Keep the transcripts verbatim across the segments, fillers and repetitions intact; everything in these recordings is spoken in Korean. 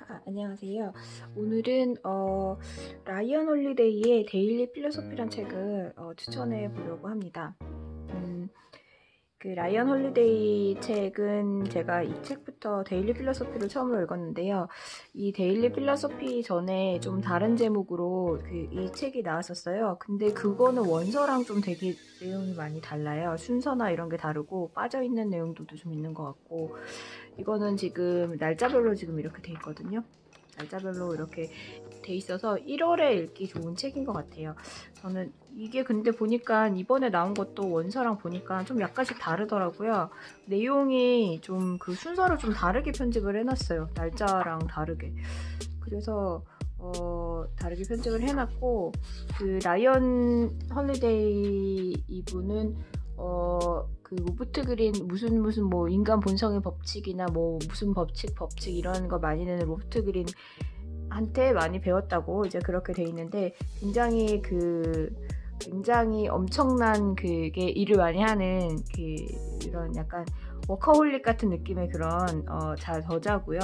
아, 안녕하세요. 오늘은 어, 라이언 홀리데이의 데일리 필로소피란 책을 어, 추천해 보려고 합니다. 음, 그 라이언 홀리데이 책은 제가 이 책부터 데일리 필로소피를 처음으로 읽었는데요. 이 데일리 필로소피 전에 좀 다른 제목으로 그 이 책이 나왔었어요. 근데 그거는 원서랑 좀 되게 내용이 많이 달라요. 순서나 이런 게 다르고 빠져있는 내용들도 좀 있는 것 같고, 이거는 지금 날짜별로 지금 이렇게 돼 있거든요. 날짜별로 이렇게 돼 있어서 일월에 읽기 좋은 책인 것 같아요. 저는 이게 근데 보니까 이번에 나온 것도 원서랑 보니까 좀 약간씩 다르더라고요. 내용이 좀 그 순서를 좀 다르게 편집을 해놨어요. 날짜랑 다르게. 그래서 어, 다르게 편집을 해놨고, 그 라이언 홀리데이 이분은 어, 그 로버트 그린 무슨 무슨 뭐 인간 본성의 법칙이나 뭐 무슨 법칙 법칙 이런 거 많이 내는 로버트 그린 한테 많이 배웠다고 이제 그렇게 돼 있는데, 굉장히 그 굉장히 엄청난 그게 일을 많이 하는 그 이런 약간 워커홀릭 같은 느낌의 그런 어, 자 저자고요.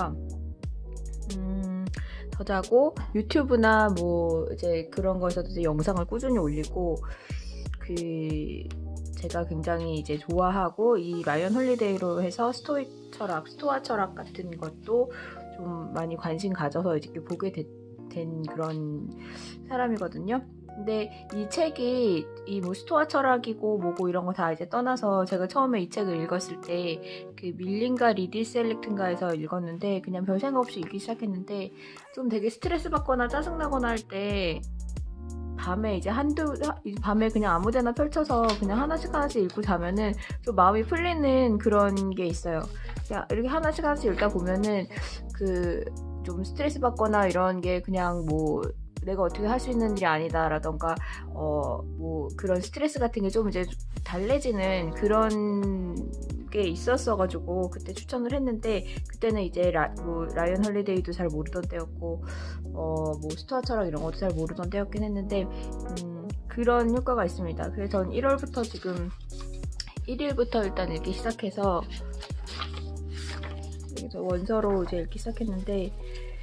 음, 저자고 유튜브나 뭐 이제 그런 거에서도 이제 영상을 꾸준히 올리고, 그 제가 굉장히 이제 좋아하고 이 라이언 홀리데이로 해서 스토익 철학, 스토아 철학 같은 것도 좀 많이 관심 가져서 이렇게 보게 되, 된 그런 사람이거든요. 근데 이 책이 이 뭐 스토아 철학이고 뭐고 이런 거 다 이제 떠나서, 제가 처음에 이 책을 읽었을 때 그 밀린가 리디 셀렉트인가에서 읽었는데 그냥 별 생각 없이 읽기 시작했는데, 좀 되게 스트레스 받거나 짜증나거나 할 때 밤에 이제 한두 밤에 그냥 아무데나 펼쳐서 그냥 하나씩 하나씩 읽고 자면은 좀 마음이 풀리는 그런 게 있어요. 그냥 이렇게 하나씩 하나씩 읽다 보면은 그 좀 스트레스 받거나 이런 게 그냥 뭐 내가 어떻게 할 수 있는 일이 아니다라던가 어 뭐 그런 스트레스 같은 게 좀 이제 달래지는 그런 게 있었어가지고 그때 추천을 했는데, 그때는 이제 라, 뭐 라이언 홀리데이도 잘 모르던 때였고 어 뭐 스토아 철학 이런 것도 잘 모르던 때였긴 했는데, 음, 그런 효과가 있습니다. 그래서 전 일월부터 지금 일 일부터 일단 읽기 시작해서 그래서 원서로 이제 읽기 시작했는데,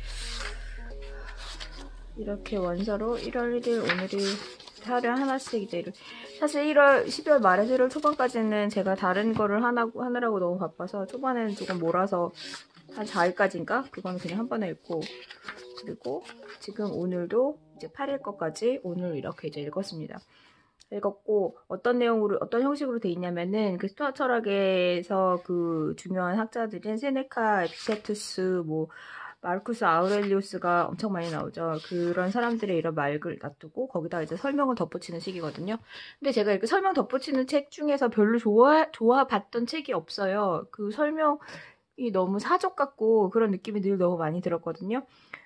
이렇게 원서로 일월 일 일 오늘이 하루에 하나씩 이제 이렇게, 사실 일월 십이월 말에서 일월 초반까지는 제가 다른 거를 하나, 하느라고 너무 바빠서 초반에는 조금 몰아서 한 사 일까지인가? 그거는 그냥 한 번에 읽고, 그리고 지금 오늘도 이제 팔 일 거까지 오늘 이렇게 이제 읽었습니다. 읽었고, 어떤 내용으로, 어떤 형식으로 돼 있냐면은, 그 스토아 철학에서 그 중요한 학자들인 세네카, 에피테투스, 뭐, 마르쿠스 아우렐리우스가 엄청 많이 나오죠. 그런 사람들의 이런 말을 놔두고 거기다 이제 설명을 덧붙이는 식이거든요. 근데 제가 이렇게 설명 덧붙이는 책 중에서 별로 좋아 좋아봤던 책이 없어요. 그 설명이 너무 사족 같고 그런 느낌이 늘 너무 많이 들었거든요.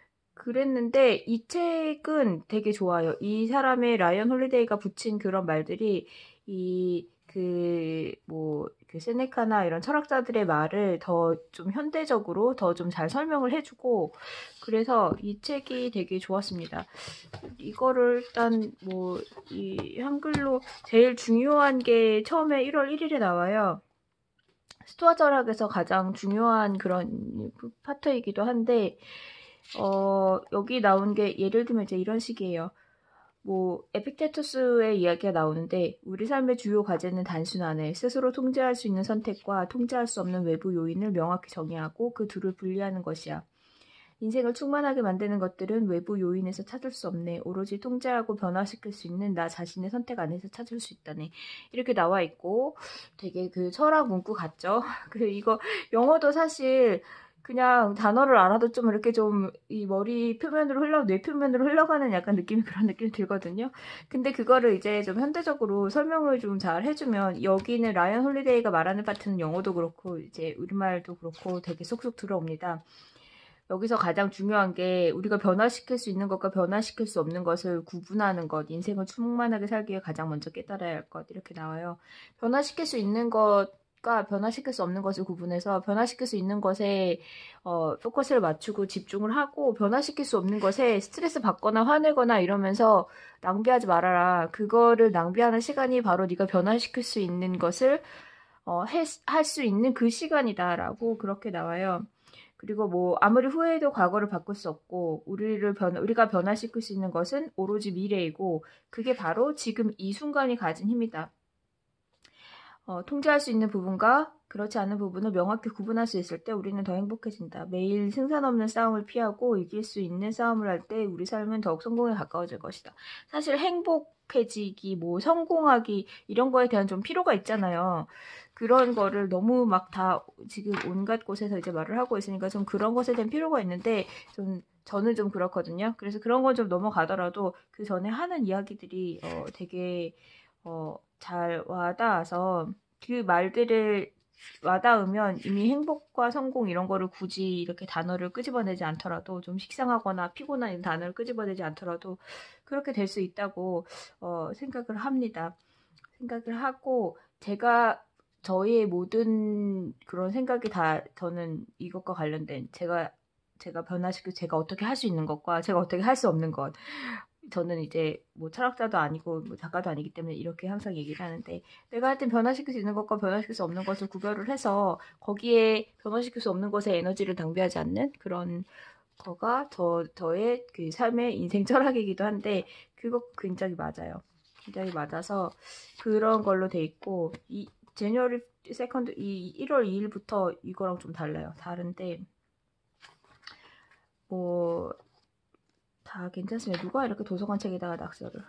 그랬는데 이 책은 되게 좋아요. 이 사람의 라이언 홀리데이가 붙인 그런 말들이 이 그 뭐 그 세네카나 이런 철학자들의 말을 더 좀 현대적으로 더 좀 잘 설명을 해주고, 그래서 이 책이 되게 좋았습니다. 이거를 일단 뭐 이 한글로 제일 중요한 게 처음에 일월 일 일에 나와요. 스토아 철학에서 가장 중요한 그런 파트이기도 한데, 어, 여기 나온 게 예를 들면 이제 이런 식이에요. 뭐 에픽테투스의 이야기가 나오는데, 우리 삶의 주요 과제는 단순하네. 스스로 통제할 수 있는 선택과 통제할 수 없는 외부 요인을 명확히 정의하고 그 둘을 분리하는 것이야. 인생을 충만하게 만드는 것들은 외부 요인에서 찾을 수 없네. 오로지 통제하고 변화시킬 수 있는 나 자신의 선택 안에서 찾을 수 있다네. 이렇게 나와 있고 되게 그 철학 문구 같죠? 그 이거 영어도 사실 그냥 단어를 알아도 좀 이렇게 좀 이 머리 표면으로 흘러, 뇌 표면으로 흘러가는 약간 느낌이, 그런 느낌이 들거든요. 근데 그거를 이제 좀 현대적으로 설명을 좀 잘 해주면, 여기는 라이언 홀리데이가 말하는 파트는 영어도 그렇고 이제 우리말도 그렇고 되게 쏙쏙 들어옵니다. 여기서 가장 중요한 게 우리가 변화시킬 수 있는 것과 변화시킬 수 없는 것을 구분하는 것, 인생을 충만하게 살기 위해 가장 먼저 깨달아야 할 것, 이렇게 나와요. 변화시킬 수 있는 것과 변화시킬 수 없는 것을 구분해서 변화시킬 수 있는 것에 어, 포커스를 맞추고 집중을 하고, 변화시킬 수 없는 것에 스트레스 받거나 화내거나 이러면서 낭비하지 말아라. 그거를 낭비하는 시간이 바로 네가 변화시킬 수 있는 것을 어, 할 수 있는 그 시간이다라고 그렇게 나와요. 그리고 뭐 아무리 후회해도 과거를 바꿀 수 없고 우리를 변 우리가 변화시킬 수 있는 것은 오로지 미래이고 그게 바로 지금 이 순간이 가진 힘이다. 어, 통제할 수 있는 부분과 그렇지 않은 부분을 명확히 구분할 수 있을 때 우리는 더 행복해진다. 매일 승산 없는 싸움을 피하고 이길 수 있는 싸움을 할 때 우리 삶은 더욱 성공에 가까워질 것이다. 사실 행복해지기, 뭐 성공하기 이런 거에 대한 좀 필요가 있잖아요. 그런 거를 너무 막 다 지금 온갖 곳에서 이제 말을 하고 있으니까 좀 그런 것에 대한 필요가 있는데 좀 저는 좀 그렇거든요. 그래서 그런 건 좀 넘어가더라도 그 전에 하는 이야기들이 어, 되게 어, 잘 와닿아서 그 말들을 와닿으면 이미 행복과 성공 이런 거를 굳이 이렇게 단어를 끄집어내지 않더라도 좀 식상하거나 피곤한 이런 단어를 끄집어내지 않더라도 그렇게 될 수 있다고 어, 생각을 합니다. 생각을 하고 제가 저희의 모든 그런 생각이 다 저는 이것과 관련된 제가 제가 변화시켜 제가 어떻게 할 수 있는 것과 제가 어떻게 할 수 없는 것 저는 이제 뭐 철학자도 아니고 뭐 작가도 아니기 때문에 이렇게 항상 얘기를 하는데 내가 하여튼 변화시킬 수 있는 것과 변화시킬 수 없는 것을 구별을 해서 거기에 변화시킬 수 없는 것에 에너지를 낭비하지 않는 그런 거가 저, 저의 그 삶의 인생 철학이기도 한데 그거 굉장히 맞아요. 굉장히 맞아서 그런 걸로 돼 있고 이 제뉴어리 세컨드 이 일월 이일부터 이거랑 좀 달라요. 다른데 뭐 다 괜찮습니다. 누가 이렇게 도서관 책에다가 낙서를.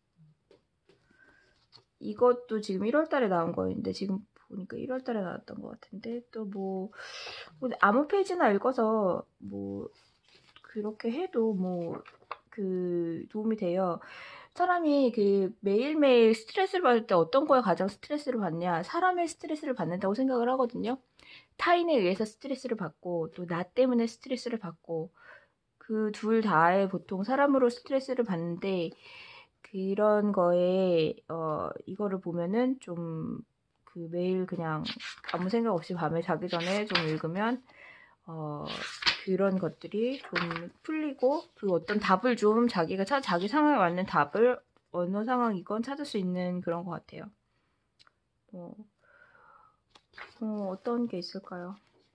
이것도 지금 일월 달에 나온 거였는데 지금 보니까 일월 달에 나왔던 것 같은데 또 뭐 아무 페이지나 읽어서 뭐 그렇게 해도 뭐 그 도움이 돼요. 사람이 그 매일매일 스트레스를 받을 때 어떤 거에 가장 스트레스를 받냐? 사람의 스트레스를 받는다고 생각을 하거든요. 타인에 의해서 스트레스를 받고 또 나 때문에 스트레스를 받고 그 둘 다에 보통 사람으로 스트레스를 받는데 그런 거에 어 이거를 보면은 좀 그 매일 그냥 아무 생각 없이 밤에 자기 전에 좀 읽으면 어 그런 것들이 좀 풀리고 그 어떤 답을 좀 자기가 찾 자기 상황에 맞는 답을 어느 상황이건 찾을 수 있는 그런 것 같아요. 어, 어 어떤 게 있을까요?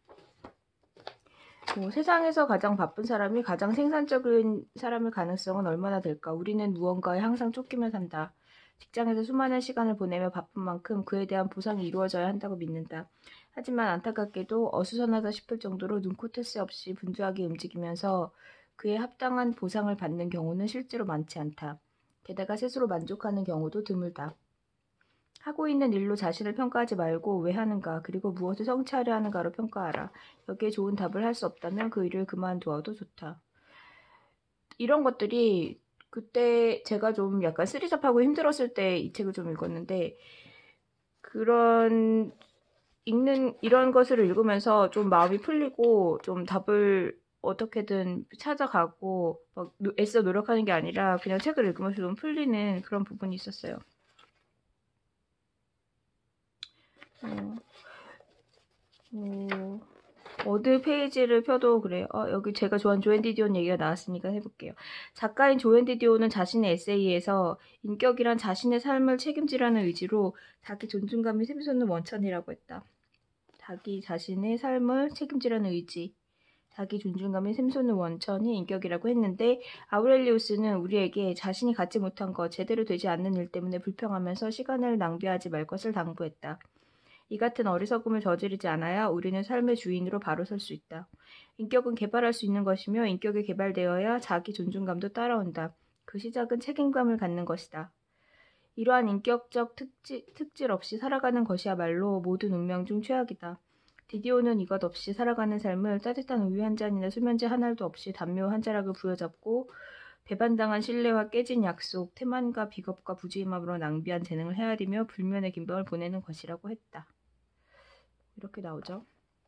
뭐, 세상에서 가장 바쁜 사람이 가장 생산적인 사람일 가능성은 얼마나 될까? 우리는 무언가에 항상 쫓기며 산다. 직장에서 수많은 시간을 보내며 바쁜 만큼 그에 대한 보상이 이루어져야 한다고 믿는다. 하지만 안타깝게도 어수선하다 싶을 정도로 눈코 뜰 새 없이 분주하게 움직이면서 그에 합당한 보상을 받는 경우는 실제로 많지 않다. 게다가 스스로 만족하는 경우도 드물다. 하고 있는 일로 자신을 평가하지 말고 왜 하는가 그리고 무엇을 성취하려 하는가로 평가하라. 여기에 좋은 답을 할 수 없다면 그 일을 그만두어도 좋다. 이런 것들이 그때 제가 좀 약간 쓰리잡하고 힘들었을 때 이 책을 좀 읽었는데 그런 읽는 이런 것을 읽으면서 좀 마음이 풀리고 좀 답을 어떻게든 찾아가고 막 애써 노력하는 게 아니라 그냥 책을 읽으면서 좀 풀리는 그런 부분이 있었어요. 어, 어, 어느 페이지를 펴도 그래요. 어, 여기 제가 좋아하는 조앤 디디온 얘기가 나왔으니까 해볼게요. 작가인 조앤 디디온은 자신의 에세이에서 인격이란 자신의 삶을 책임지라는 의지로 자기 존중감이 샘솟는 원천이라고 했다. 자기 자신의 삶을 책임지라는 의지, 자기 존중감이 샘솟는 원천이 인격이라고 했는데 아우렐리우스는 우리에게 자신이 갖지 못한 것, 제대로 되지 않는 일 때문에 불평하면서 시간을 낭비하지 말 것을 당부했다. 이 같은 어리석음을 저지르지 않아야 우리는 삶의 주인으로 바로 설 수 있다. 인격은 개발할 수 있는 것이며 인격이 개발되어야 자기 존중감도 따라온다. 그 시작은 책임감을 갖는 것이다. 이러한 인격적 특질, 특질 없이 살아가는 것이야말로 모든 운명 중 최악이다. 디디오는 이것 없이 살아가는 삶을 따뜻한 우유 한 잔이나 수면제 한 알도 없이 담요 한 자락을 부여잡고 배반당한 신뢰와 깨진 약속, 태만과 비겁과 부주의함으로 낭비한 재능을 헤아리며 불면의 긴병을 보내는 것이라고 했다. 이렇게 나오죠.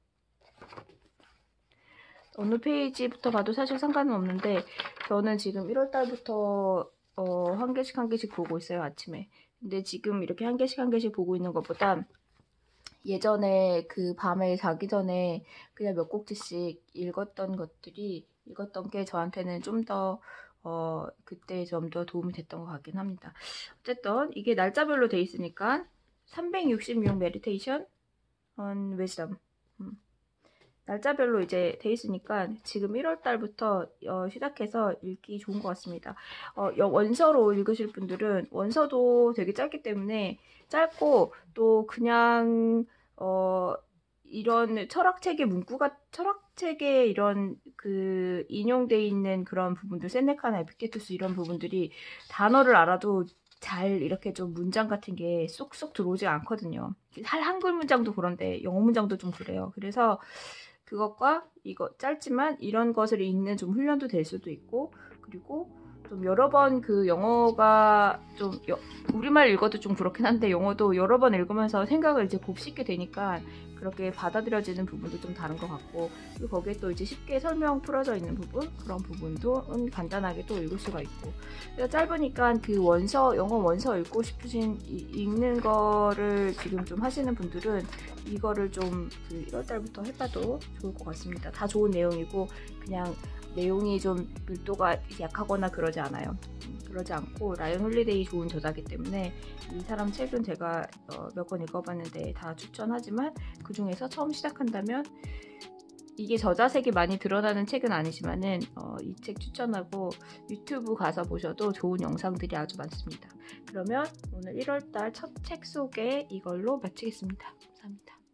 어느 페이지부터 봐도 사실 상관은 없는데 저는 지금 일월 달부터 어, 한 개씩 한 개씩 보고 있어요, 아침에. 근데 지금 이렇게 한 개씩 한 개씩 보고 있는 것보다 예전에 그 밤에 자기 전에 그냥 몇 곡지씩 읽었던 것들이 읽었던 게 저한테는 좀 더 어, 그때 좀 더 도움이 됐던 것 같긴 합니다. 어쨌든 이게 날짜별로 돼 있으니까 삼백육십육 메디테이션 on wisdom. 음. 날짜별로 이제 돼 있으니까 지금 일월 달부터 어, 시작해서 읽기 좋은 것 같습니다. 어, 원서로 읽으실 분들은 원서도 되게 짧기 때문에 짧고 또 그냥 어, 이런 철학책의 문구가 철학책에 이런 그 인용돼 있는 그런 부분들, 세네카나 에피크테투스 이런 부분들이 단어를 알아도 잘 이렇게 좀 문장 같은 게 쏙쏙 들어오지 않거든요. 한글 문장도 그런데 영어 문장도 좀 그래요. 그래서 그것과 이거 짧지만 이런 것을 읽는 좀 훈련도 될 수도 있고, 그리고 좀 여러 번 그 영어가 좀 여, 우리말 읽어도 좀 그렇긴 한데 영어도 여러 번 읽으면서 생각을 이제 곱씹게 되니까 그렇게 받아들여지는 부분도 좀 다른 것 같고, 그리고 거기에 또 이제 쉽게 설명 풀어져 있는 부분, 그런 부분도 간단하게 또 읽을 수가 있고, 짧으니까 그 원서, 영어 원서 읽고 싶으신 읽는 거를 지금 좀 하시는 분들은 이거를 좀 그 일월 달부터 해봐도 좋을 것 같습니다. 다 좋은 내용이고 그냥 내용이 좀 밀도가 약하거나 그러지 않아요. 그러지 않고 라이언 홀리데이 좋은 저자이기 때문에 이 사람 책은 제가 어, 몇 권 읽어봤는데 다 추천하지만 그 중에서 처음 시작한다면 이게 저자색이 많이 드러나는 책은 아니지만은 어, 이 책 추천하고 유튜브 가서 보셔도 좋은 영상들이 아주 많습니다. 그러면 오늘 일월 달 첫 책 소개 이걸로 마치겠습니다. 감사합니다.